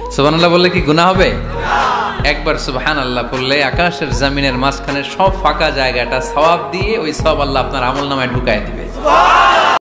সুবহানাল্লাহ বললে কি গুনাহ হবে? একবার সুবহানাল্লাহ বললে আকাশের জমিনের মাঝখানে সব ফাঁকা জায়গাটা সওয়াব দিয়ে ওই সওয়াব আল্লাহ আপনার আমলনামায় ঢুকায় দিবে।